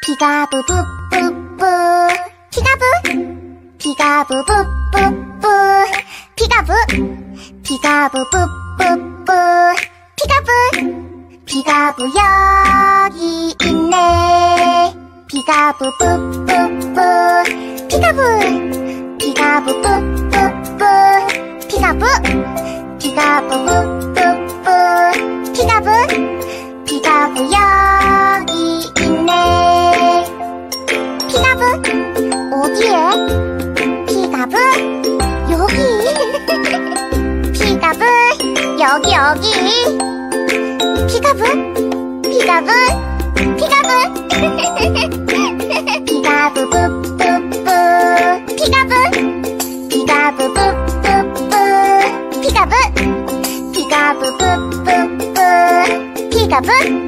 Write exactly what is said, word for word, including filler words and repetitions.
피가부 뿌뿌뿌 피가부 피가부 뿌뿌뿌 피가부 피가부 뿌뿌뿌 피가부 피가부 여기 있네. 피가부 뿌뿌뿌 피가부 피가부 뿌뿌뿌 피가부 피가부 뿌뿌뿌 피가부 피가부 여기 있네. 피가부 어디에? 피가부 여기. 피가부 여기 여기. 피가부 피가부 피가부 피가부 뿌뿌뿌 피가부 피가부 뿌뿌뿌 피가부 피가부 뿌뿌뿌 피가부